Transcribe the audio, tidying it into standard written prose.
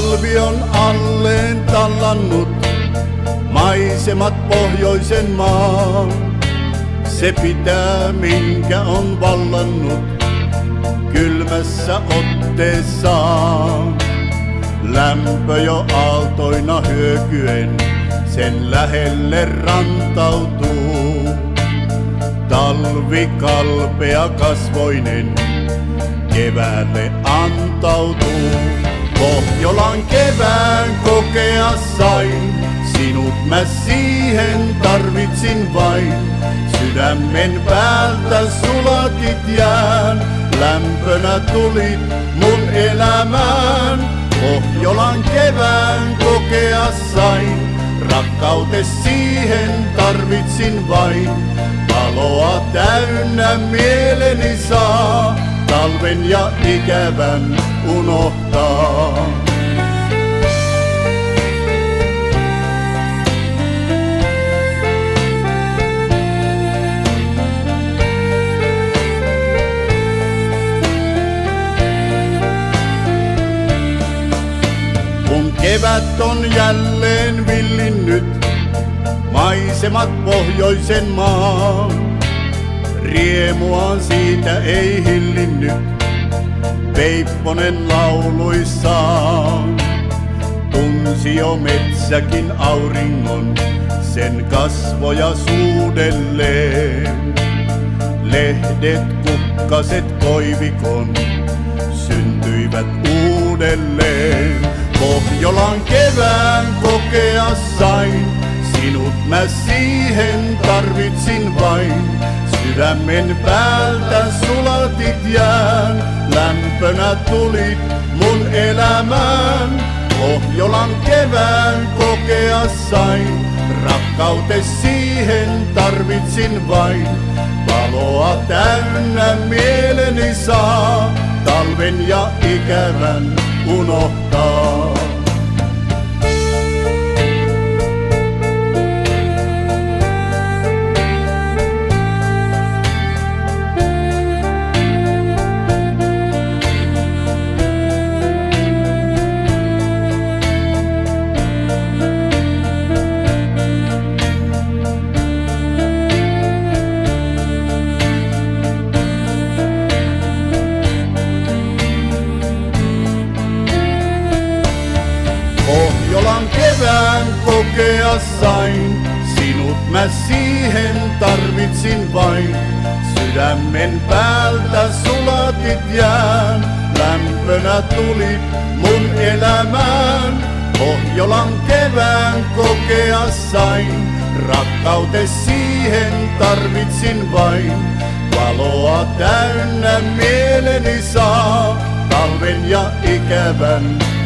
Talvi on alleen tallannut maisemat pohjoisen maan. Se pitää, minkä on vallannut kylmässä otteessaan. Lämpö jo aaltoina hyökyen sen lähelle rantautuu. Talvi kalpea kasvoinen keväälle antautuu. Pohjolan kevään kokea sain, sinut mä siihen tarvitsin vain. Sydämen päältä sulatit jään, lämpönä tulit mun elämään. Pohjolan kevään kokea sain, rakkautes siihen tarvitsin vain. Valoa täynnä mieleni saa, talven ja ikävän unohtaa. Kun kevät on jälleen villinnyt maisemat pohjoisen maan, riemuaan siitä ei hillinnyt Peipponen lauluissaan. Tunsi jo metsäkin auringon sen kasvoja suudelleen. Lehdet, kukkaset, koivikon syntyivät uudelleen. Pohjolan kevään kokea sain, sinut mä siihen tarvitsin vain. Sydämen päältä sulatit jään, lämpönä tulit mun elämään. Pohjolan kevään kokea sain, rakkautes siihen tarvitsin vain. Valoa täynnä mieleni saa, talven ja ikävän unohtaa. Pohjolan kevään kokea sain, sinut mä siihen tarvitsin vain. Sydämen päältä sulatit jään, lämpönä tulit mun elämään. Pohjolan kevään kokea sain, rakkautes siihen tarvitsin vain. Valoa täynnä mieleni saa, talven ja ikävän